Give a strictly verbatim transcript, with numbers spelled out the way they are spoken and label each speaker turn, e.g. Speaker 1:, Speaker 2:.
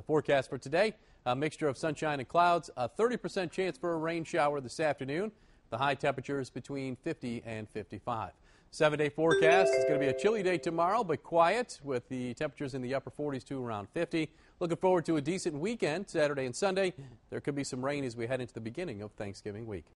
Speaker 1: The forecast for today, a mixture of sunshine and clouds, a thirty percent chance for a rain shower this afternoon. The high temperatures between fifty and fifty-five. Seven-day forecast is going to be a chilly day tomorrow, but quiet with the temperatures in the upper forties to around fifty. Looking forward to a decent weekend Saturday and Sunday. There could be some rain as we head into the beginning of Thanksgiving week.